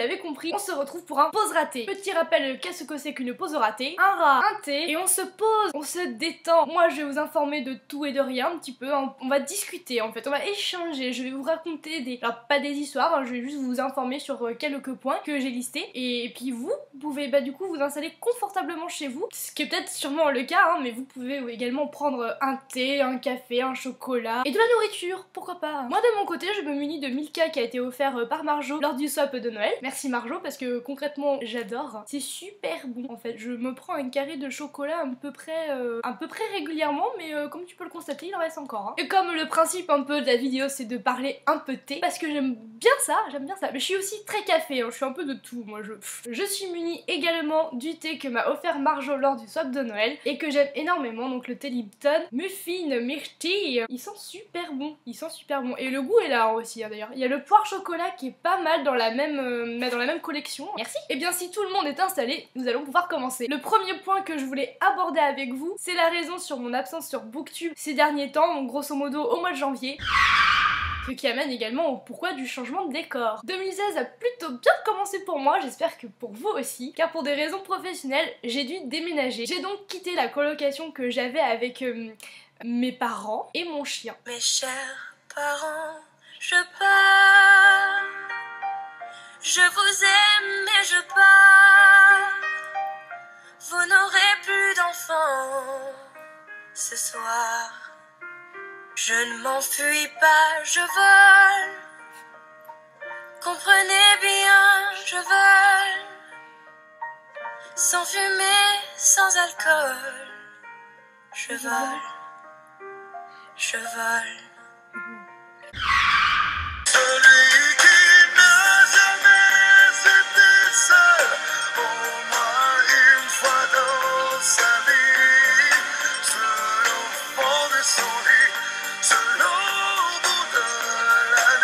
l'avez compris, on se retrouve pour un pause raté. Petit rappel, qu'est-ce que c'est qu'une pause ratée? Un rat, un thé, et on se pose, on se détend. Moi je vais vous informer de tout et de rien un petit peu, on va discuter en fait, on va échanger, je vais vous raconter des... Alors pas des histoires, hein, je vais juste vous informer sur quelques points que j'ai listés, et puis vous pouvez du coup vous installer confortablement chez vous, ce qui est peut-être sûrement le cas, hein, mais vous pouvez également prendre un thé, un café, un chocolat, et de la nourriture, pourquoi pas. Moi de mon côté, je me munis de Milka qui a été offert par Marjo lors du swap de Noël. Merci Marjo, parce que concrètement j'adore, c'est super bon en fait. Je me prends un carré de chocolat à peu près régulièrement, mais comme tu peux le constater, il en reste encore. Hein. Et comme le principe un peu de la vidéo c'est de parler un peu thé, parce que j'aime bien ça, mais je suis aussi très café, hein, je suis un peu de tout, moi je suis munie également du thé que m'a offert Marjo lors du swap de Noël, et que j'aime énormément, donc le thé Lipton Muffin Myrtille. Il sent super bon, et le goût est là aussi, hein, d'ailleurs. Il y a le poire chocolat qui est pas mal dans la même collection. Merci. Et bien si tout le monde est installé, nous allons pouvoir commencer. Le premier point que je voulais aborder avec vous, c'est la raison sur mon absence sur Booktube ces derniers temps, donc grosso modo au mois de janvier. Ce qui amène également au pourquoi du changement de décor. 2016 a plutôt bien commencé pour moi, j'espère que pour vous aussi, car pour des raisons professionnelles, j'ai dû déménager. J'ai donc quitté la colocation que j'avais avec mes parents et mon chien. Mes chers parents, je pars. Je vous aime et je pars. Vous n'aurez plus d'enfants ce soir. Je ne m'enfuis pas, je vole. Comprenez bien, je vole. Sans fumée, sans alcool. Je vole. Je vole. Celui qui n'a jamais été seul, au moins une fois dans sa vie, seul au fond de son lit, seul au bout de la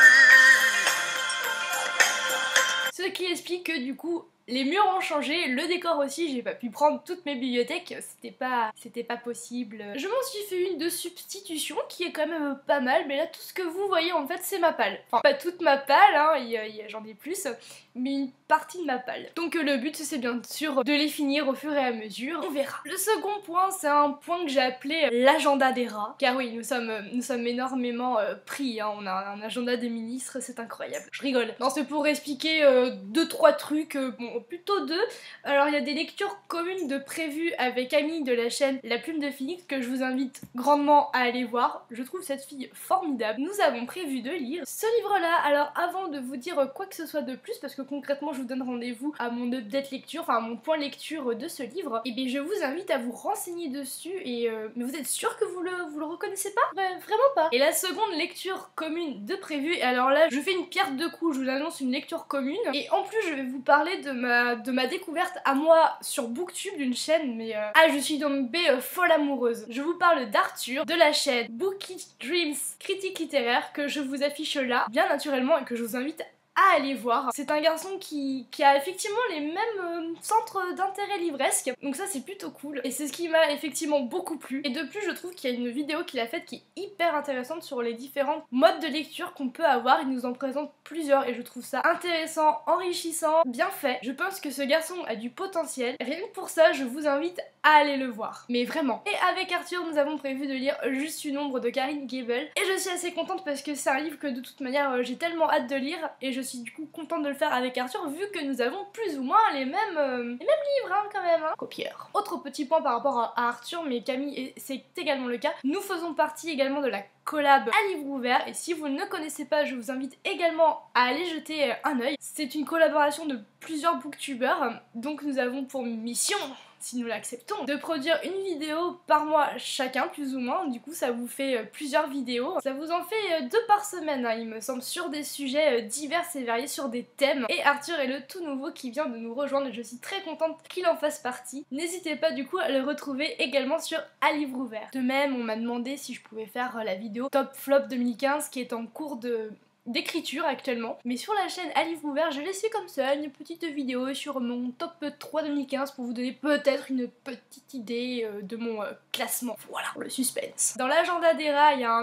nuit. Ce qui explique que du coup, les murs ont changé, le décor aussi, j'ai pas pu prendre toutes mes bibliothèques, c'était pas possible. Je m'en suis fait une de substitution qui est quand même pas mal, mais là tout ce que vous voyez en fait c'est ma palle. Enfin pas toute ma palle, hein, j'en ai plus, mais une partie de ma palle. Donc le but c'est bien sûr de les finir au fur et à mesure, on verra. Le second point c'est un point que j'ai appelé l'agenda des rats, car oui nous sommes énormément pris, hein. On a un agenda des ministres, c'est incroyable. Je rigole. Non c'est pour expliquer 2-3 trucs, bon plutôt 2. Alors il y a des lectures communes de prévues avec Camille de la chaîne La Plume de Phoenix que je vous invite grandement à aller voir. Je trouve cette fille formidable. Nous avons prévu de lire ce livre-là. Alors avant de vous dire quoi que ce soit de plus, parce que concrètement je vous donne rendez-vous à mon update lecture, enfin à mon point lecture de ce livre, et bien je vous invite à vous renseigner dessus et mais vous êtes sûr que vous le reconnaissez pas? Vraiment pas. Et la seconde lecture commune de prévue, et alors là je fais une pierre deux coups, je vous annonce une lecture commune, et en plus je vais vous parler de ma découverte à moi sur Booktube d'une chaîne, mais je suis tombée folle amoureuse. Je vous parle d'Arthur, de la chaîne Bookie Dreams Critique littéraire, que je vous affiche là, bien naturellement, et que je vous invite à aller voir. C'est un garçon qui a effectivement les mêmes centres d'intérêt livresque, donc ça c'est plutôt cool, et c'est ce qui m'a effectivement beaucoup plu. Et de plus je trouve qu'il y a une vidéo qu'il a faite qui est hyper intéressante sur les différents modes de lecture qu'on peut avoir. Il nous en présente plusieurs et je trouve ça intéressant, enrichissant, bien fait. Je pense que ce garçon a du potentiel, rien que pour ça je vous invite à aller le voir, mais vraiment. Et avec Arthur nous avons prévu de lire Juste une ombre de Karine Gable, et je suis assez contente parce que c'est un livre que de toute manière j'ai tellement hâte de lire, et je suis du coup contente de le faire avec Arthur vu que nous avons plus ou moins les mêmes livres hein, quand même, hein. Copieur. Autre petit point par rapport à Arthur, mais Camille c'est également le cas, nous faisons partie également de la collab à livre ouvert, et si vous ne connaissez pas je vous invite également à aller jeter un œil. C'est une collaboration de plusieurs booktubeurs, donc nous avons pour mission, si nous l'acceptons, de produire une vidéo par mois chacun plus ou moins. Du coup ça vous fait plusieurs vidéos, ça vous en fait 2 par semaine hein, il me semble, sur des sujets divers et variés, sur des thèmes. Et Arthur est le tout nouveau qui vient de nous rejoindre et je suis très contente qu'il en fasse partie. N'hésitez pas du coup à le retrouver également sur À Livre Ouvert. De même on m'a demandé si je pouvais faire la vidéo Top Flop 2015 qui est en cours d'écriture actuellement, mais sur la chaîne À Livre Ouvert je laissé comme ça une petite vidéo sur mon top 3 2015 pour vous donner peut-être une petite idée de mon classement. Voilà, pour le suspense. Dans l'agenda des rats il y a un autre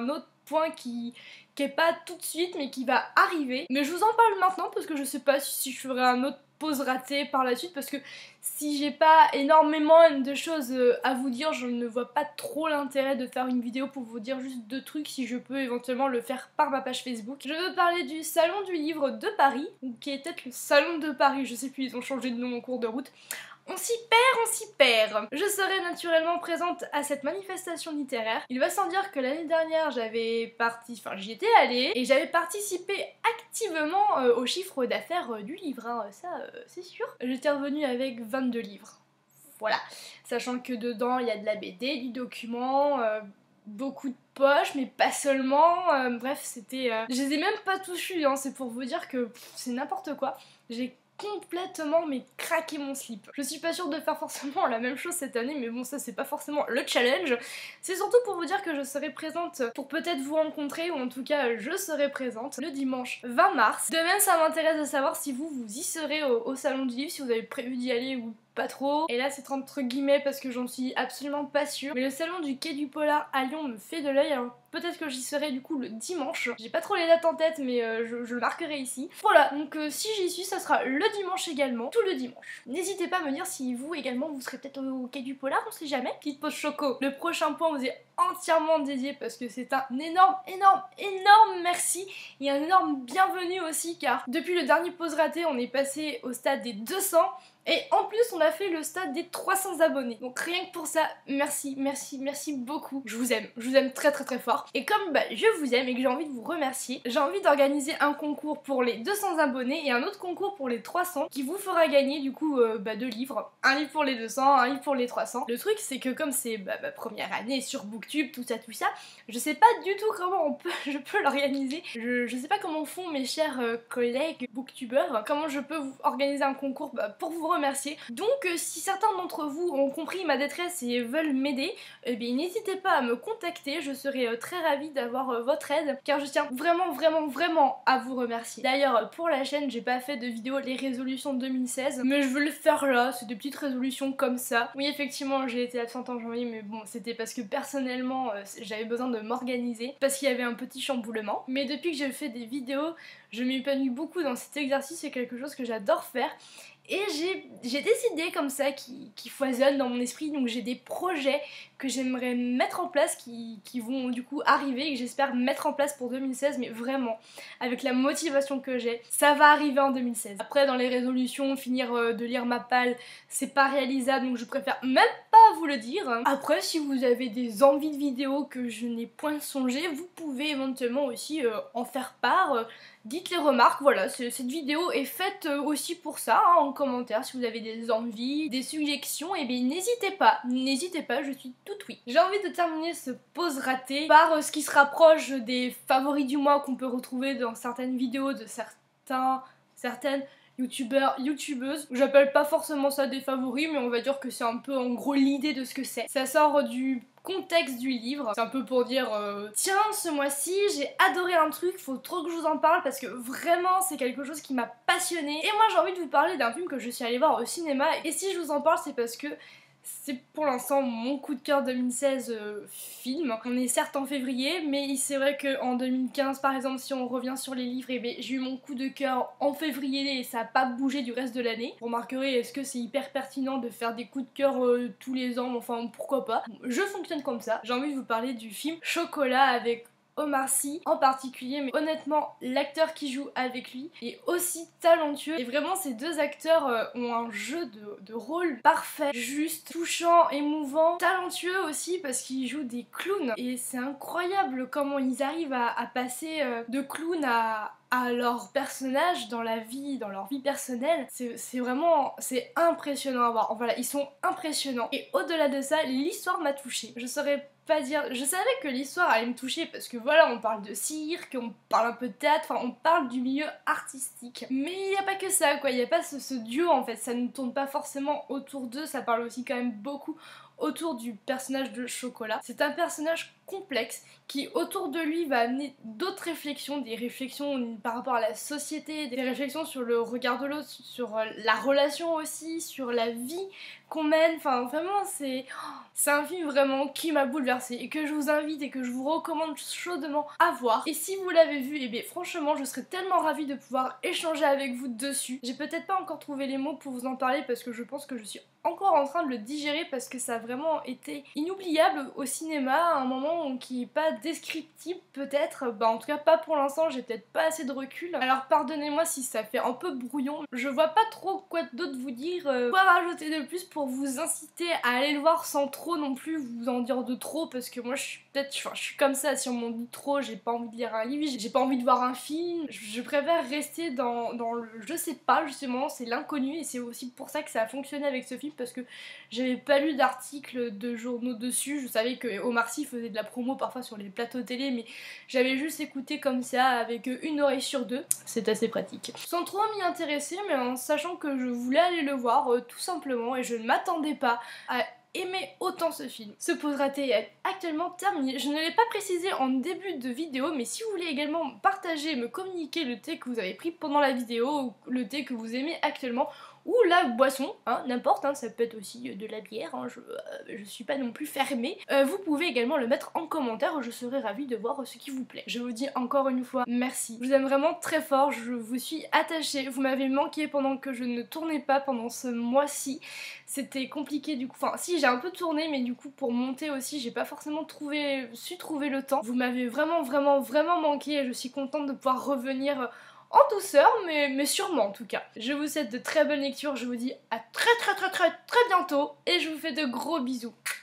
point qui est pas tout de suite mais qui va arriver. Mais je vous en parle maintenant parce que je sais pas si je ferai un autre pause ratée par la suite, parce que si j'ai pas énormément de choses à vous dire, je ne vois pas trop l'intérêt de faire une vidéo pour vous dire juste 2 trucs, si je peux éventuellement le faire par ma page Facebook. Je veux parler du Salon du Livre de Paris, qui est peut-être le Salon de Paris, je sais plus, ils ont changé de nom en cours de route. On s'y perd, on s'y perd. Je serai naturellement présente à cette manifestation littéraire. Il va sans dire que l'année dernière, j'y étais allée et j'avais participé activement au chiffre d'affaires du livre, hein. Ça c'est sûr. J'étais revenue avec 22 livres. Voilà. Sachant que dedans, il y a de la BD, du document, beaucoup de poches, mais pas seulement. Bref, c'était... Je les ai même pas tous lus, hein. C'est pour vous dire que c'est n'importe quoi. J'ai complètement craqué mon slip. Je suis pas sûre de faire forcément la même chose cette année, mais bon, ça c'est pas forcément le challenge. C'est surtout pour vous dire que je serai présente pour peut-être vous rencontrer, ou en tout cas je serai présente le dimanche 20 mars. De même, ça m'intéresse de savoir si vous y serez au Salon du Livre, si vous avez prévu d'y aller ou pas trop. Et là c'est entre guillemets parce que j'en suis absolument pas sûre. Mais le salon du Quai du Polar à Lyon me fait de l'œil, alors peut-être que j'y serai du coup le dimanche. J'ai pas trop les dates en tête, mais je le marquerai ici. Voilà, donc si j'y suis, ça sera le dimanche également, tout le dimanche. N'hésitez pas à me dire si vous également vous serez peut-être au Quai du Polar, on sait jamais. Petite pause choco, le prochain point vous est entièrement dédié parce que c'est un énorme merci et un énorme bienvenue aussi, car depuis le dernier pause raté, on est passé au stade des 200. Et en plus on a fait le stade des 300 abonnés. Donc rien que pour ça, merci beaucoup. Je vous aime très fort. Et comme je vous aime et que j'ai envie de vous remercier, j'ai envie d'organiser un concours pour les 200 abonnés et un autre concours pour les 300 qui vous fera gagner du coup 2 livres. Un livre pour les 200, un livre pour les 300. Le truc c'est que comme c'est ma première année sur Booktube, tout ça, je sais pas du tout comment je peux l'organiser. Je sais pas comment font mes chers collègues booktubeurs, comment je peux organiser un concours pour vous remercier. Donc si certains d'entre vous ont compris ma détresse et veulent m'aider, eh bien n'hésitez pas à me contacter, je serai très ravie d'avoir votre aide, car je tiens vraiment à vous remercier. D'ailleurs pour la chaîne, j'ai pas fait de vidéo les résolutions 2016, mais je veux le faire là, c'est des petites résolutions comme ça. Oui effectivement j'ai été absente en janvier, mais bon c'était parce que personnellement j'avais besoin de m'organiser, parce qu'il y avait un petit chamboulement. Mais depuis que je fais des vidéos, je m'épanouis beaucoup dans cet exercice, c'est quelque chose que j'adore faire. Et j'ai des idées comme ça qui foisonnent dans mon esprit, donc j'ai des projets que j'aimerais mettre en place qui vont du coup arriver et que j'espère mettre en place pour 2016, mais vraiment avec la motivation que j'ai, ça va arriver en 2016. Après dans les résolutions, finir de lire ma palle, c'est pas réalisable, donc je préfère même pas vous le dire. Après si vous avez des envies de vidéos que je n'ai point songé, vous pouvez éventuellement aussi en faire part. Dites les remarques, voilà, cette vidéo est faite aussi pour ça, hein, en commentaire, si vous avez des envies, des suggestions, et bien n'hésitez pas, je suis toute oui. J'ai envie de terminer ce pause raté par ce qui se rapproche des favoris du mois qu'on peut retrouver dans certaines vidéos de certaines youtubeuses. J'appelle pas forcément ça des favoris, mais on va dire que c'est un peu en gros l'idée de ce que c'est. Ça sort du contexte du livre, c'est un peu pour dire tiens ce mois-ci j'ai adoré un truc, faut trop que je vous en parle parce que vraiment c'est quelque chose qui m'a passionnée. Et moi j'ai envie de vous parler d'un film que je suis allée voir au cinéma, et si je vous en parle c'est parce que c'est pour l'instant mon coup de cœur 2016 film. On est certes en février, mais c'est vrai qu'en 2015 par exemple, si on revient sur les livres, j'ai eu mon coup de cœur en février et ça n'a pas bougé du reste de l'année. Vous remarquerez, est-ce que c'est hyper pertinent de faire des coups de cœur tous les ans? Enfin pourquoi pas. Je fonctionne comme ça. J'ai envie de vous parler du film Chocolat avec Omar Sy en particulier, mais honnêtement l'acteur qui joue avec lui est aussi talentueux, et vraiment ces deux acteurs ont un jeu de rôle parfait, juste, touchant, émouvant, talentueux aussi parce qu'ils jouent des clowns, et c'est incroyable comment ils arrivent à passer de clown à leur personnage dans leur vie personnelle. C'est vraiment, c'est impressionnant à voir. Voilà, ils sont impressionnants. Et au-delà de ça, l'histoire m'a touchée. Je saurais pas dire, je savais que l'histoire allait me toucher parce que voilà, on parle de cirque, on parle un peu de théâtre, enfin on parle du milieu artistique. Mais il n'y a pas que ça quoi, il n'y a pas ce duo en fait, ça ne tourne pas forcément autour d'eux, ça parle aussi quand même beaucoup autour du personnage de Chocolat. C'est un personnage complexe qui autour de lui va amener d'autres réflexions, des réflexions par rapport à la société, des réflexions sur le regard de l'autre, sur la relation aussi, sur la vie qu'on mène, enfin vraiment c'est un film vraiment qui m'a bouleversée et que je vous invite et que je vous recommande chaudement à voir. Et si vous l'avez vu, et bien franchement je serais tellement ravie de pouvoir échanger avec vous dessus. J'ai peut-être pas encore trouvé les mots pour vous en parler parce que je pense que je suis encore en train de le digérer parce que ça a vraiment été inoubliable au cinéma à un moment qui est pas descriptible peut-être, en tout cas pas pour l'instant, j'ai peut-être pas assez de recul. Alors pardonnez-moi si ça fait un peu brouillon, je vois pas trop quoi d'autre vous dire, quoi rajouter de plus pour vous inciter à aller le voir sans trop non plus vous en dire de trop parce que moi je suis comme ça, si on m'en dit trop, j'ai pas envie de lire un livre, j'ai pas envie de voir un film, je préfère rester dans le je sais pas justement, c'est l'inconnu et c'est aussi pour ça que ça a fonctionné avec ce film parce que j'avais pas lu d'articles de journaux dessus, je savais que Omar Sy faisait de la promo parfois sur les plateaux télé mais j'avais juste écouté comme ça avec une oreille sur deux, c'est assez pratique. Sans trop m'y intéresser mais en sachant que je voulais aller le voir tout simplement et je ne m'attendais pas à aimer autant ce film. Ce pause raté est actuellement terminé. Je ne l'ai pas précisé en début de vidéo, mais si vous voulez également partager, me communiquer le thé que vous avez pris pendant la vidéo, ou le thé que vous aimez actuellement, ou la boisson, n'importe, ça peut être aussi de la bière, je suis pas non plus fermée. Vous pouvez également le mettre en commentaire, je serai ravie de voir ce qui vous plaît. Je vous dis encore une fois merci. Je vous aime vraiment très fort, je vous suis attachée, vous m'avez manqué pendant que je ne tournais pas pendant ce mois-ci. C'était compliqué du coup, enfin si j'ai un peu tourné mais du coup pour monter aussi j'ai pas forcément su trouver le temps. Vous m'avez vraiment manqué et je suis contente de pouvoir revenir en douceur, mais sûrement en tout cas. Je vous souhaite de très bonnes lectures, je vous dis à très bientôt et je vous fais de gros bisous.